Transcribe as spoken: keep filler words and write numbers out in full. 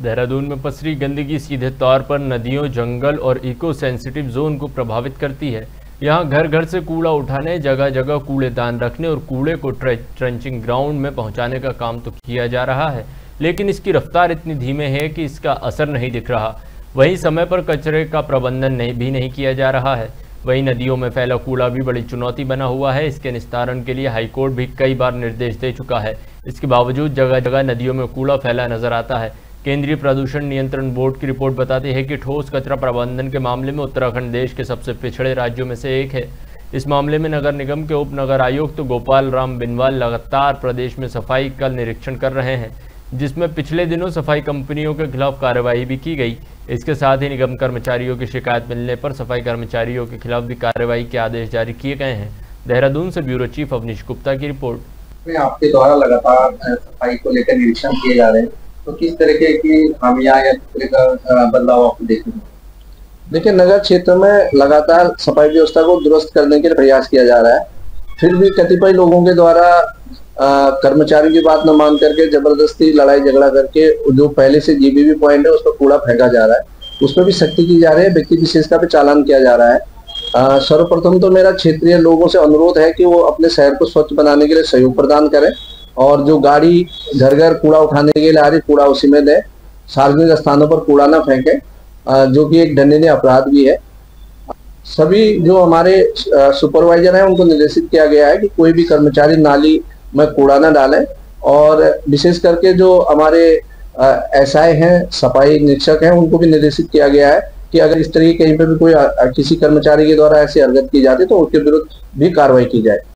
देहरादून में पसरी गंदगी सीधे तौर पर नदियों, जंगल और इको सेंसिटिव जोन को प्रभावित करती है। यहां घर घर से कूड़ा उठाने, जगह जगह कूड़ेदान रखने और कूड़े को ट्रंचिंग ग्राउंड में पहुंचाने का काम तो किया जा रहा है, लेकिन इसकी रफ्तार इतनी धीमे है कि इसका असर नहीं दिख रहा। वहीं समय पर कचरे का प्रबंधन नहीं भी नहीं किया जा रहा है। वहीं नदियों में फैला कूड़ा भी बड़ी चुनौती बना हुआ है। इसके निस्तारण के लिए हाईकोर्ट भी कई बार निर्देश दे चुका है। इसके बावजूद जगह जगह नदियों में कूड़ा फैला नजर आता है। केंद्रीय प्रदूषण नियंत्रण बोर्ड की रिपोर्ट बताती है कि ठोस कचरा प्रबंधन के मामले में उत्तराखंड देश के सबसे पिछड़े राज्यों में से एक है। इस मामले में नगर निगम के उप नगर आयुक्त तो गोपाल राम बिनवाल लगातार प्रदेश में सफाई का निरीक्षण कर रहे हैं, जिसमें पिछले दिनों सफाई कंपनियों के खिलाफ कार्रवाई भी की गई। इसके साथ ही निगम कर्मचारियों की शिकायत मिलने पर सफाई कर्मचारियों के खिलाफ भी कार्रवाई के आदेश जारी किए गए हैं। देहरादून से ब्यूरो चीफ अवनीश गुप्ता की रिपोर्ट। आपके द्वारा लगातार सफाई को लेकर निरीक्षण किए जा रहे हैं, तो किस तरीके की खामियां या किस तरह का बदलाव आपको देखेंगे? देखिए, नगर क्षेत्र में लगातार सफाई व्यवस्था को दुरुस्त करने के लिए प्रयास किया जा रहा है। फिर भी कतिपय लोगों के द्वारा कर्मचारी की बात न मान करके जबरदस्ती लड़ाई झगड़ा करके जो पहले से जीबीबी पॉइंट है उस पर कूड़ा फेंका जा रहा है, उस पर भी सख्ती की जा रही है। व्यक्ति विशेष का भी चालान किया जा रहा है। सर्वप्रथम तो मेरा क्षेत्रीय लोगों से अनुरोध है कि वो अपने शहर को स्वच्छ बनाने के लिए सहयोग प्रदान करें और जो गाड़ी घर घर कूड़ा उठाने के लिए आ रही कूड़ा उसी में दे। सार्वजनिक स्थानों पर कूड़ा ना फेंके, जो कि एक दंडनीय अपराध भी है। सभी जो हमारे सुपरवाइजर हैं उनको निर्देशित किया गया है कि कोई भी कर्मचारी नाली में कूड़ा ना डालें, और विशेष करके जो हमारे एसआई हैं, सफाई निरीक्षक हैं, उनको भी निर्देशित किया गया है कि अगर इस तरह कहीं पर भी कोई किसी कर्मचारी के द्वारा ऐसी हरकत की जाती है तो उसके विरुद्ध भी कार्रवाई की जाए।